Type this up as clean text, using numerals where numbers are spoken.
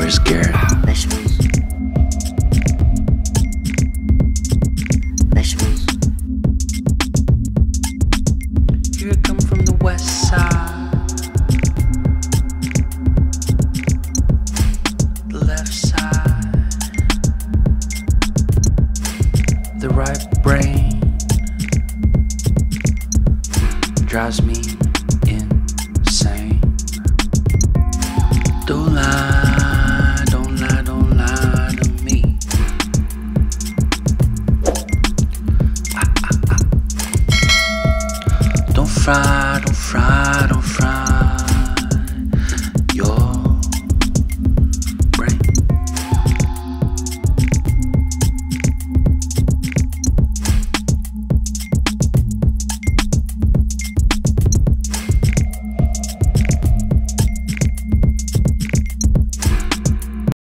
you're scared. Vegetables. Vegetables. Here I come from the west side, the left side, the right brain.